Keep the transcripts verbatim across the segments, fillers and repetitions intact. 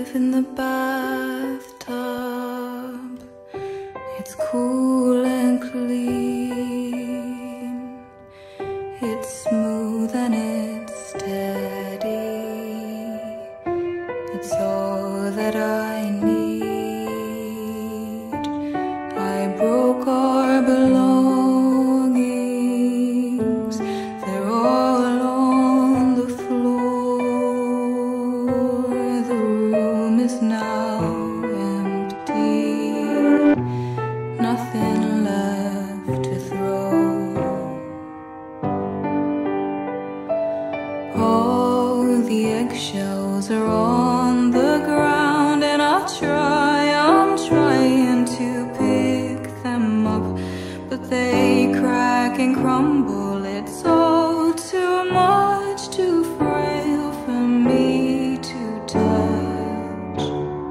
live in the bathtub. It's cool and clean. It's smooth and it's steady. It's all that I need. I broke our belongings. They're all on the floor. The room is now empty. Nothing left to throw. All the eggshells are on the ground, and I'll try, I'm trying to pick them up, but they crack and crumble. It's all too much, too frail for me to touch.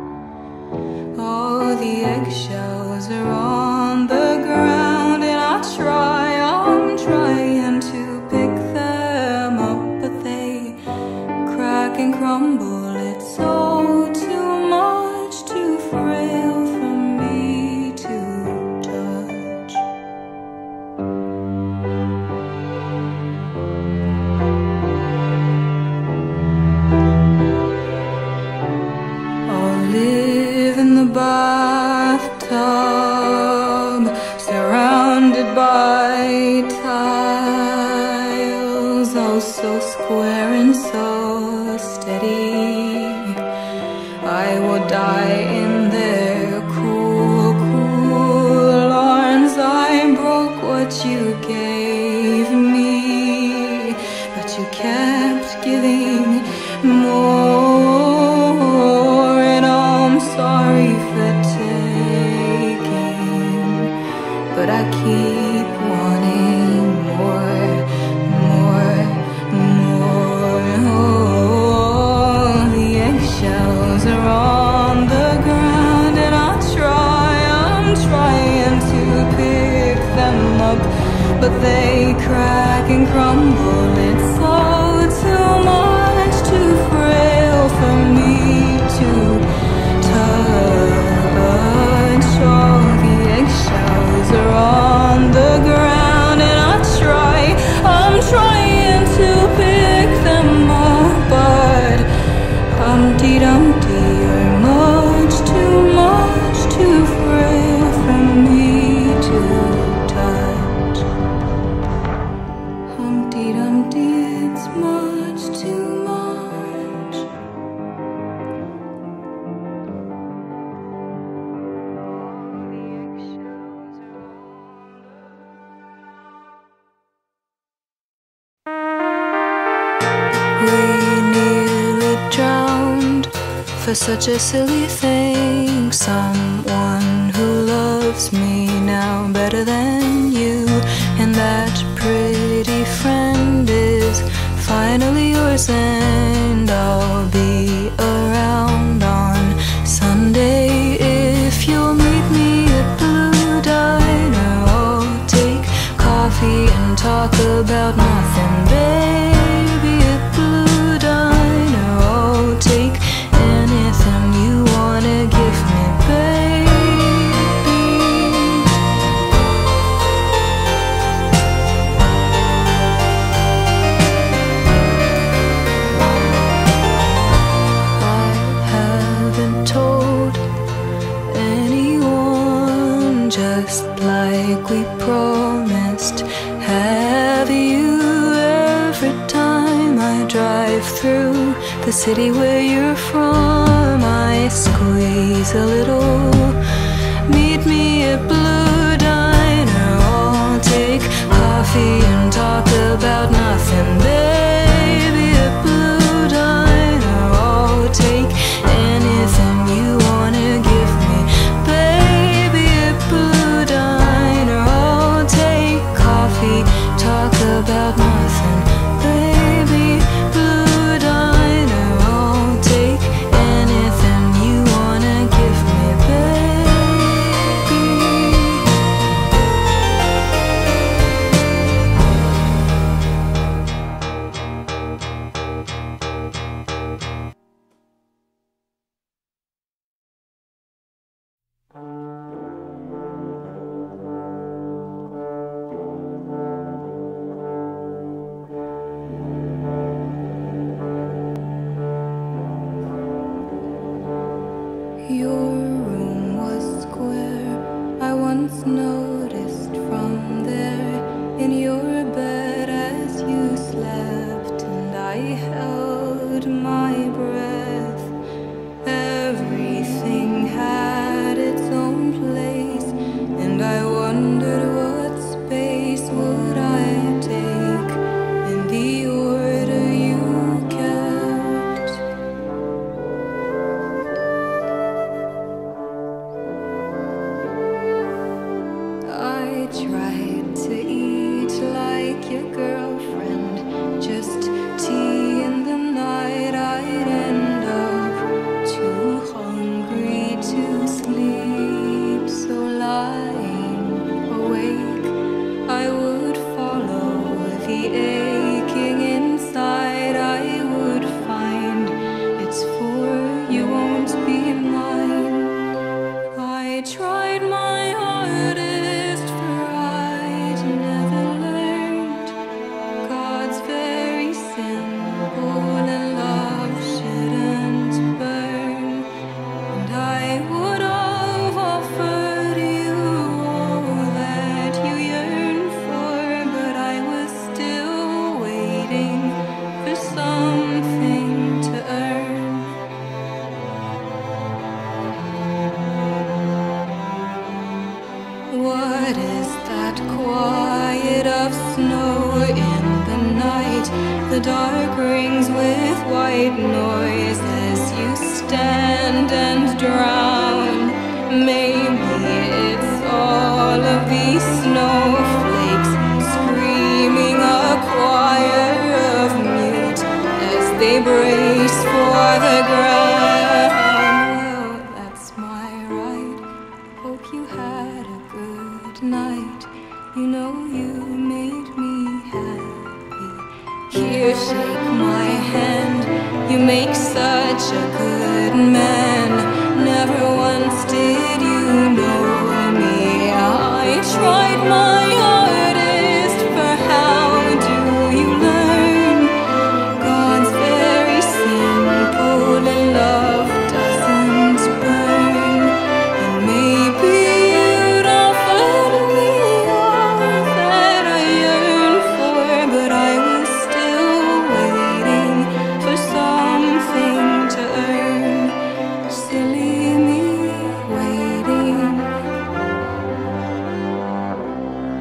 All the eggshells are on the ground, and I'll try, I'm trying to pick them up, but they crack and crumble. It's all too much, too frail for me to touch. I'll live in the bathtub, surrounded by tiles, oh so square and so steady. I will die in their cool, cool arms. I broke what you gave me, but you kept giving more, and I'm sorry for taking, but I keep wanting more, more, more. Oh, the eggshells are on the ground, and I'll try, I'm trying to pick them up, but they crack and crumble. It's all too much, too frail for me to touch. All the eggshells are on the ground, and I try, I'm trying to pick them up, but Humpty Dumpty, you're much too much, too frail for me to touch. Humpty Dumpty, it's much too much. We nearly drowned for such a silly thing. Someone who loves me now better than you, and that pretty friend is finally yours, and I'll be around on Sunday if you'll meet me at Blue Diner. I'll take coffee and talk about nothing, baby, at Blue Diner. I'll take anything you wanna give me, baby. I haven't told anyone, just like we promised. Have you? Every time I drive through the city where you're from, I squeeze a little. Meet me at Blue Diner. I'll take coffee and talk about nothing, baby, at Blue Diner. I'll take anything you wanna give me, baby, at Blue Diner. I'll take coffee, talk about nothing, baby, Blue Diner. I'll take anything you wanna give me, baby. noticed from there in your bed as you slept, and I held my breath. Everything had its own place, and I wondered what space would I take in the order you kept. I tried to eat like your girlfriend, just tea in the night. I'd end up too hungry to sleep, so lying awake I would follow the aching inside. I would find it's for you won't be mine. I tried my hardest, for I'd never learned God's very simple and love shouldn't burn. And I would have offered you all that you yearn for, but I was still waiting for something to earn. What is that quiet of snow in the night? The dark rings with white noise as you stand and drown. Maybe it's all of these snowflakes screaming a choir of mute as they brace for the ground. Well, that's my right. Hope you had a good night. You know you made me happy. Here, shake my hand. You make such a good man. Never once did you know me. I tried my hardest, for how do you learn God's very simple and love doesn't burn? And maybe you'd offered me all that I yearned for, but I was still waiting for something to earn. Silly me, waiting.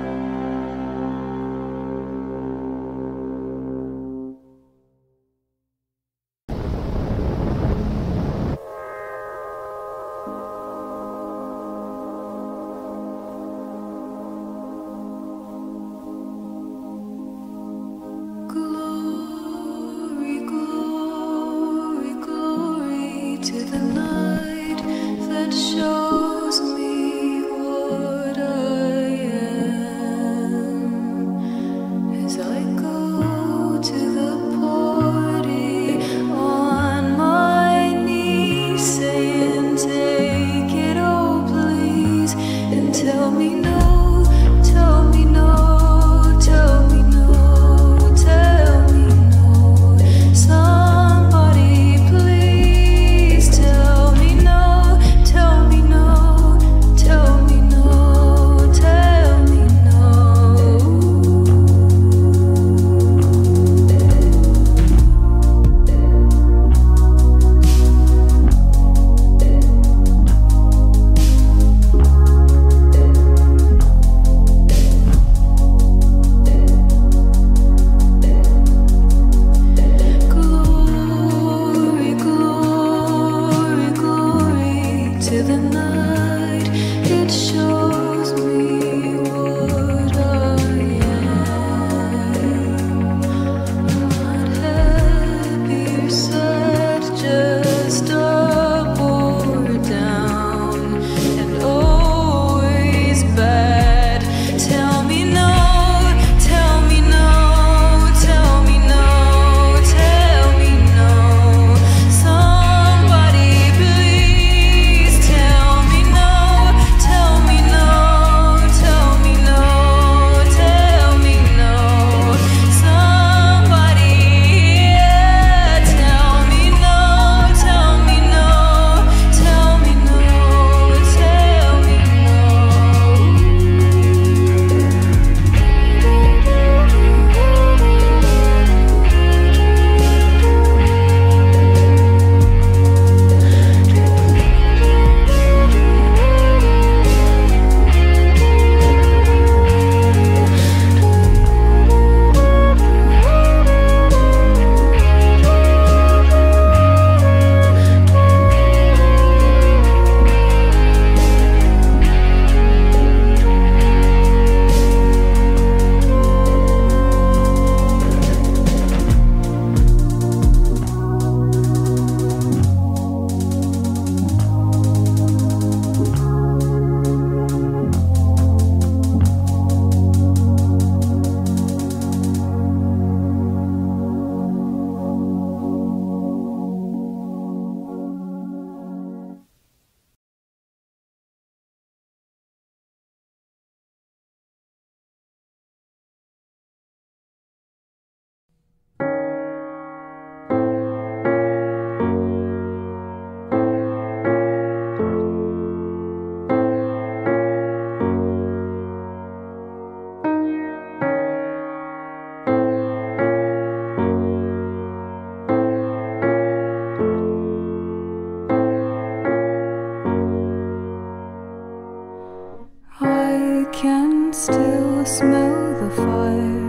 still smell the fire,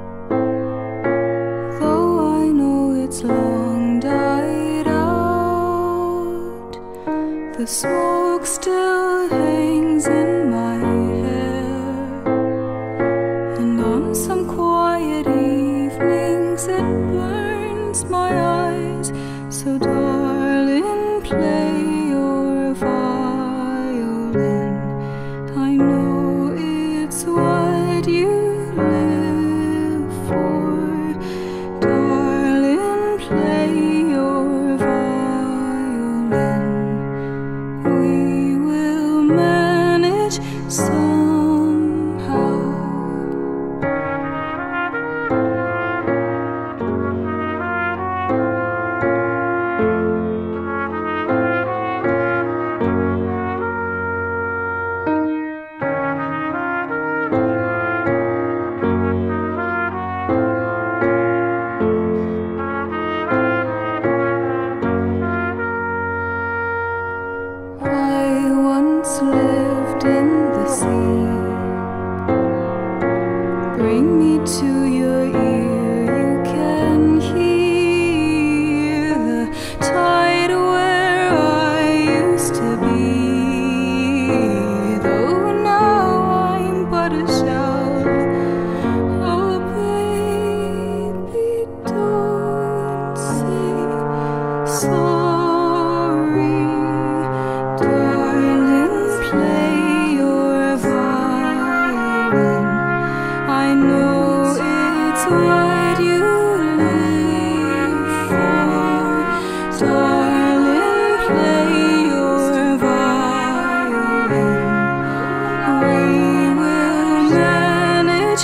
though I know it's long died out. The smoke still hangs in my hair, and on some quiet evenings it burns my eyes. So darling, play your violin. I know it's what you live for. Darling, play your violin. We will manage somehow. Lived in the sea. Bring me to your ear. You can hear the tide where I used to be, though now I'm but a shell. Oh baby, don't say sorry, darling. Play your violin. I know it's what you live for. Darling, play your violin. We will manage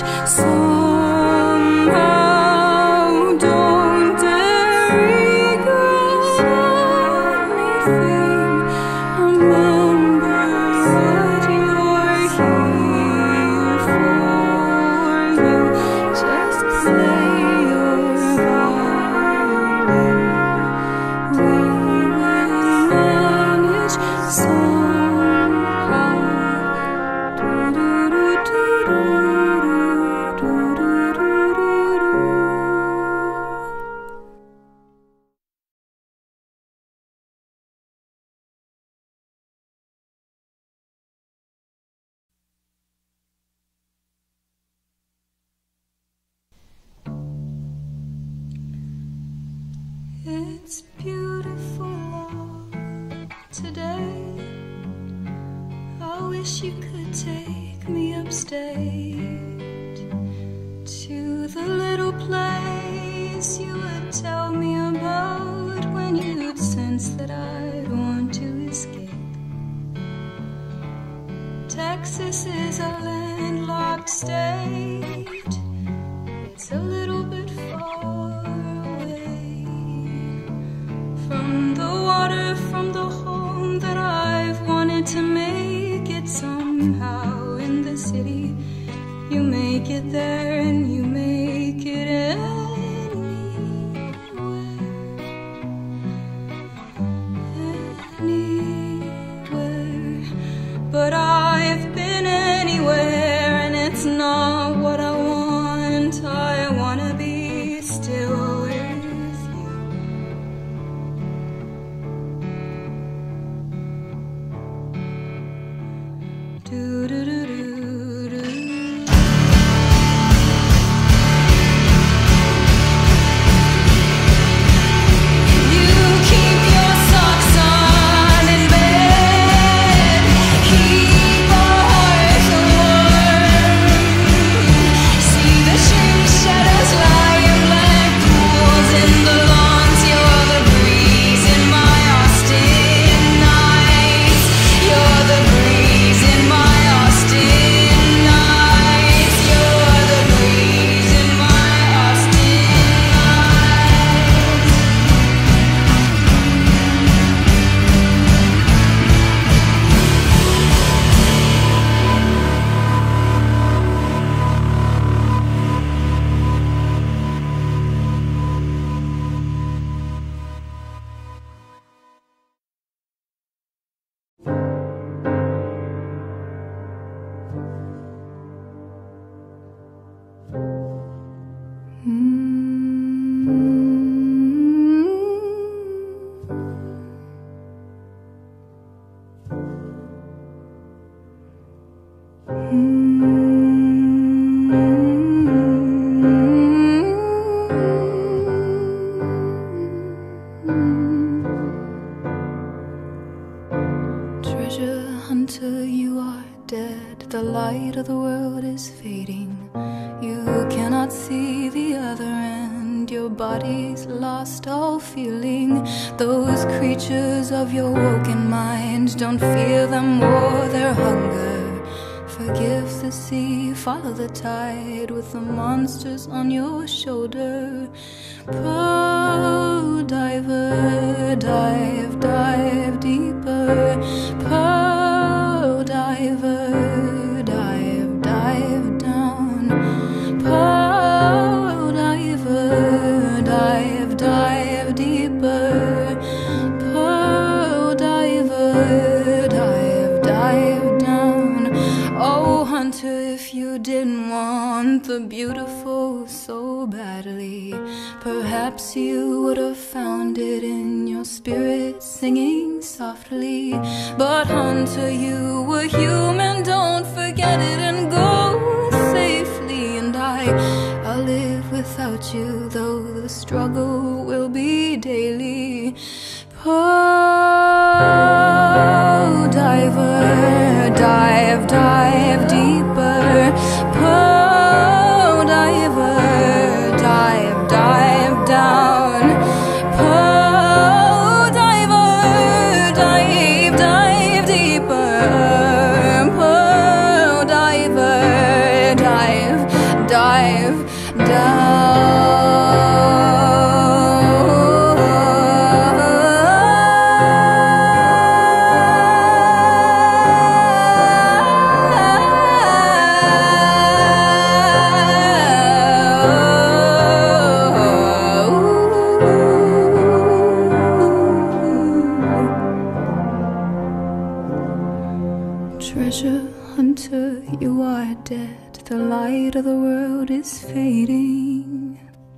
somehow. Don't dare regret anything. Remember what you're here for. You just play your violin. We will manage somehow. Do do do do do do do do do. It's beautiful out today. I wish you could take me upstate to the little place you would tell me about when you'd sense that I'd want to escape. Texas is a landlocked state. It's a little bit far away from the water, from the home that I've wanted to make it somehow. In the city, you make it there and you make it anywhere, anywhere. But I've been anywhere and it's not what I want. I wanna be still with you. Do do do do do. the world is fading. You cannot see the other end. Your body's lost all feeling. Those creatures of your woken mind, don't fear them or their hunger. Forgive the sea, follow the tide with the monsters on your shoulder. Pearl diver, dive, dive deeper. Pearl diver, dive, dive down. Pearl diver, dive, dive deeper. Pearl diver, dive, dive down. Oh, hunter, if you didn't want the beautiful so badly, perhaps you would have found it in your spirit singing softly. But hunter, you were human, don't forget it and go safely. And I, I'll live without you, though the struggle will be daily. Pearl diver, dive, dive deeper. Pearl diver, dive, dive down. Pearl diver, dive, dive deeper. Pearl diver, dive, dive down. Treasure hunter, you are dead. The light of the world is fading.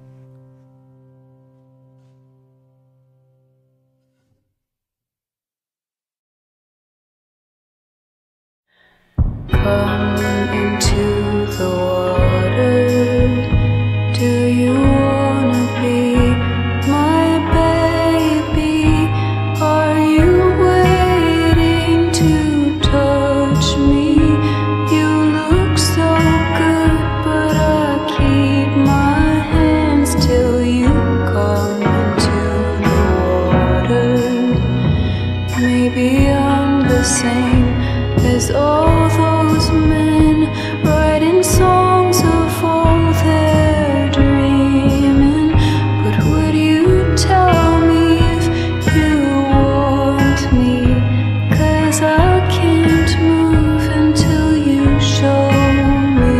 Come into the water. Do you wanna be my baby? Are you waiting to touch me? You look so good, but I keep my hands till you come into the water. Maybe I'm the same as all those men writing songs of all their dreaming. But would you tell me if you want me? 'Cause I can't move until you show me.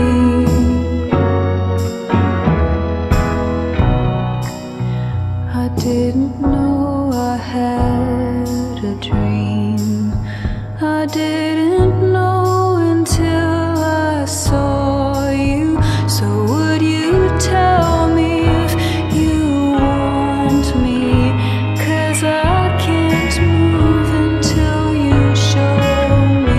I didn't know I had a dream. I didn't know until I saw you. So would you tell me if you want me? 'Cause I can't move until you show me.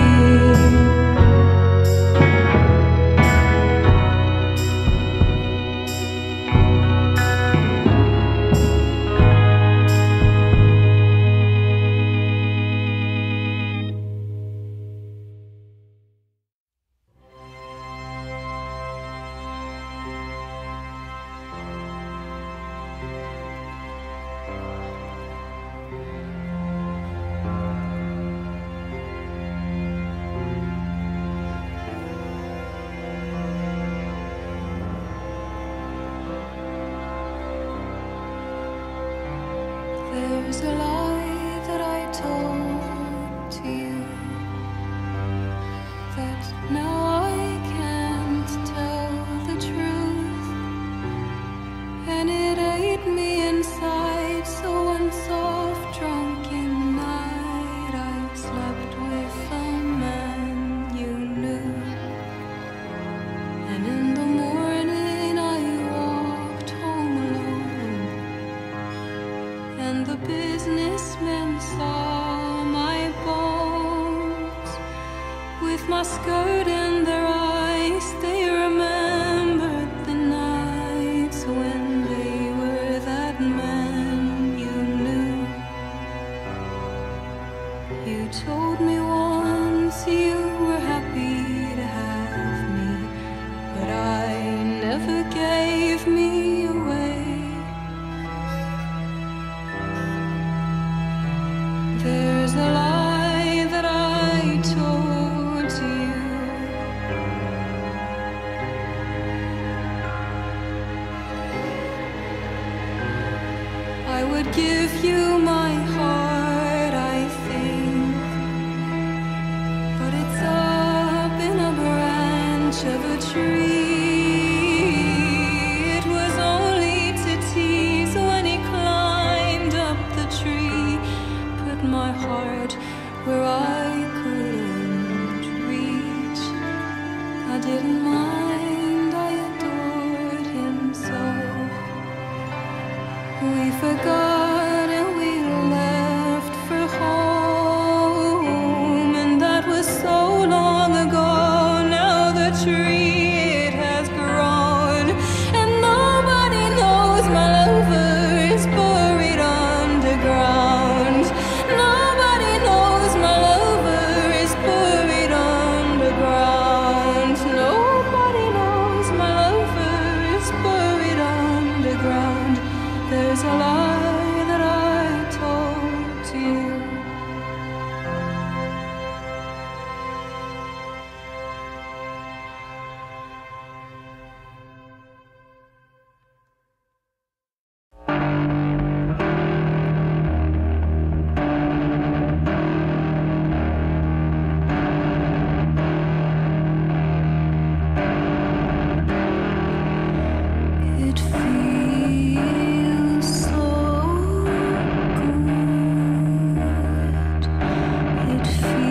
There's a lie that I told to you, that now I can't tell the truth, and it ate me inside. So one soft drunken night I slept with a man you knew, and in the morning I walked home alone, and the businessmen saw my bones. With my skirt in their eyes, they remembered the nights when they were that man you knew. You told me once you were happy to have me. would give you my heart, I think. But it's up in a branch of a tree. It was only to tease when he climbed up the tree. Put my heart where I couldn't reach. I didn't mind, I adored him so. We forgot and we left for home, and that was so long ago. Now the tree, it has grown, and nobody knows my lover is buried underground. Nobody knows my lover is buried underground. Nobody knows my lover is buried underground. There's a lie that I told to you. It feels so good. It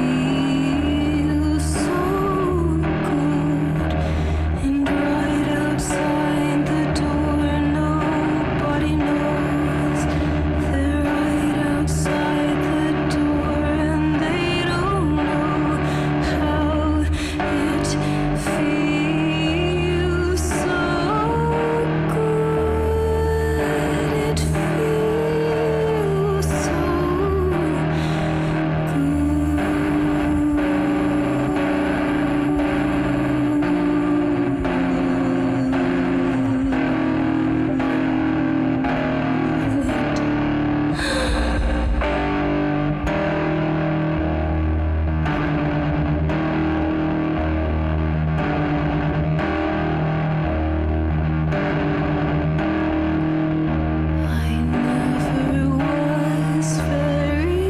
feels so good. And right outside the door, nobody knows. They're right outside the door, and they don't know how it feels so good. It feels so I never was very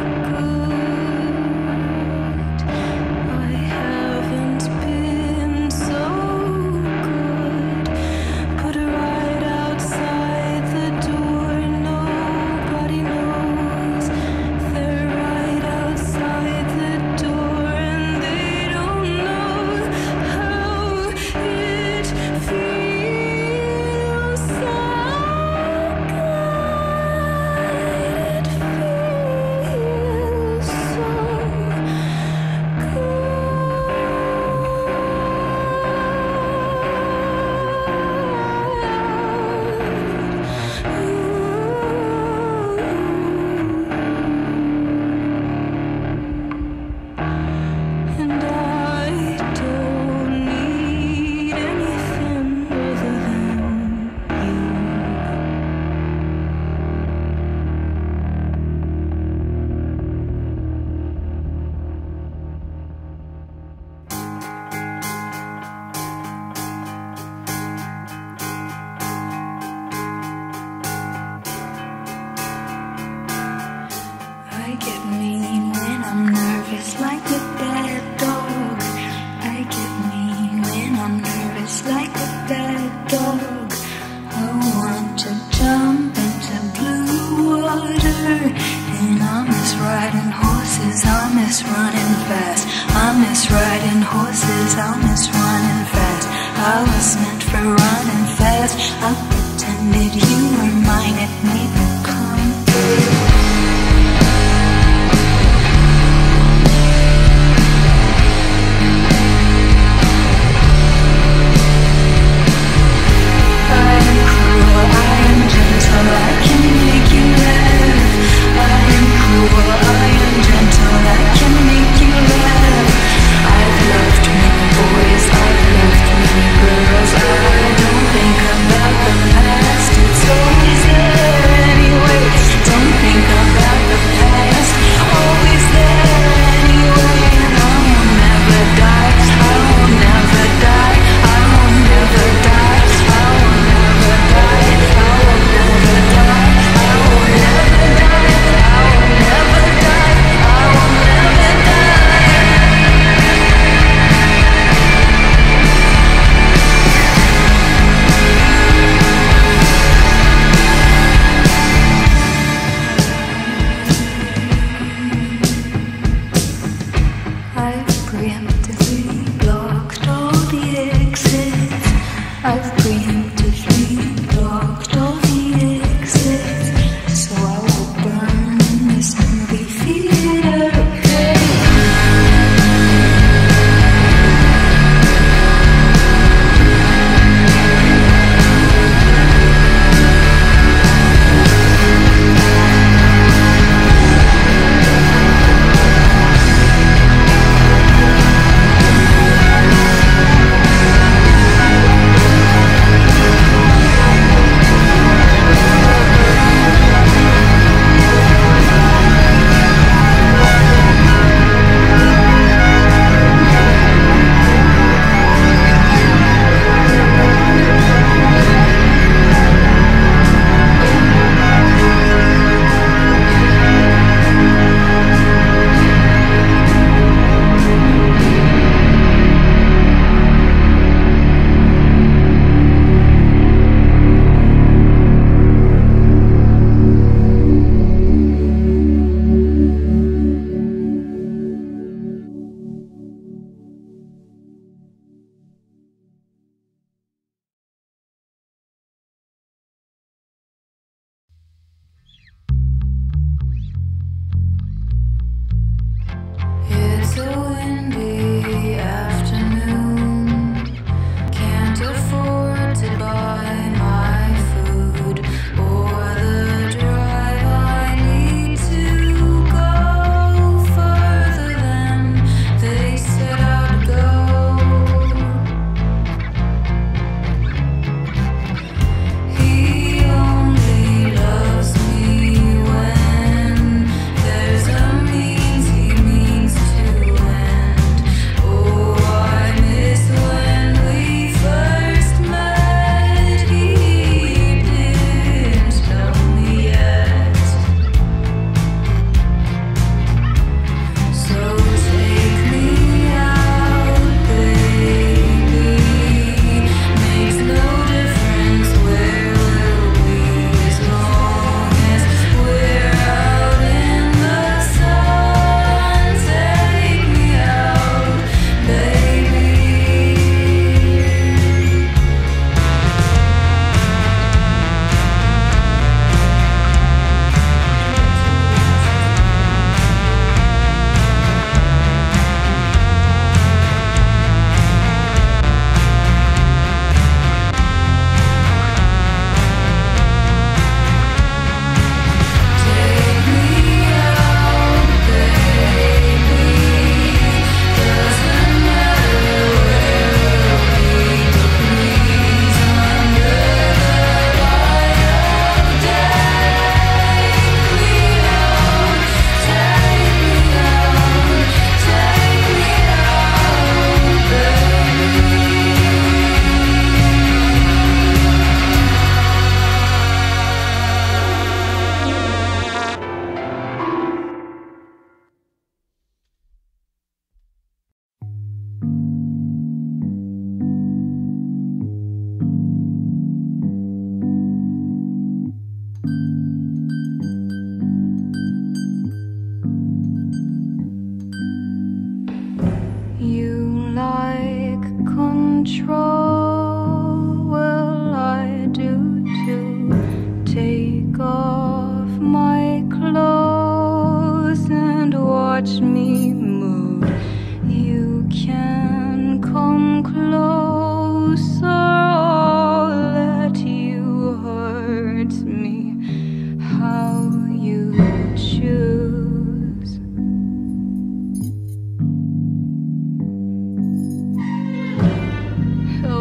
good. I haven't been so good. But right outside the door, nobody knows. They're right outside the door, and they don't know how it feels so good. It feels so And I don't need anything other than you. I get mean when I'm nervous, like a bad dog. I get mean when I'm nervous, like a bad dog. I want to jump into blue water, and I miss riding horses, I miss running fast. I miss riding horses, I miss running fast. I was meant for running fast. I pretended you were mine, it made me come through. I am cruel, I am gentle, I can make you laugh. I am cruel, I am gentle, I can make you laugh. I've loved many boys, I've loved many girls. I don't think about them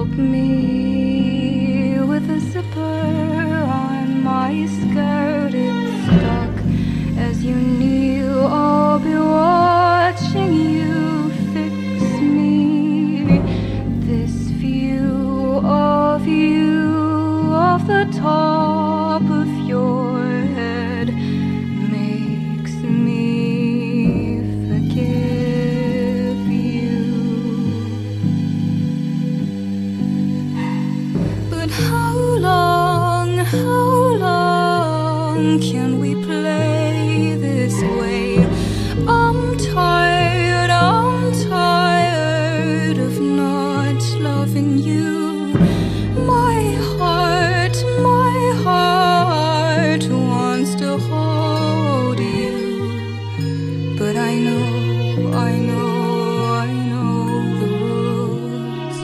help me with a zipper on my skirt. It's stuck as you kneel. I'll be watching you fix me. This view of you off the top of your head makes me forgive you. But how long, how long can we play this way? I'm tired, I'm tired of not loving you. My heart, my heart wants to hold you, but I know, I know, I know the rules.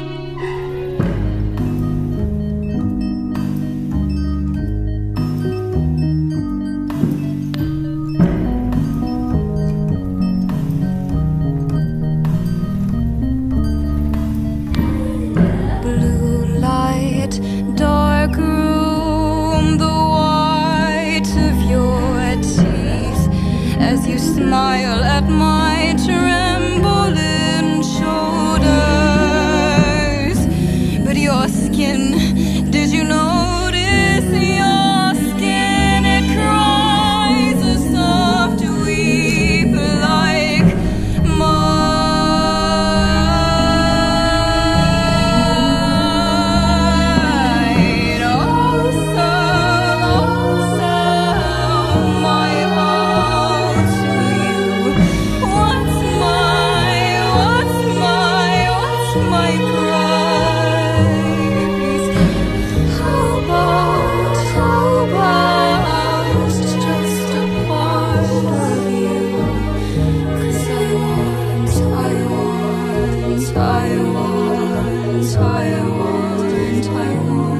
Blue light, dark room, the white of your teeth as you smile at my trembling shoulders. But your skin, did you notice your skin? It cries a soft weep like mine. I want, I want, I want.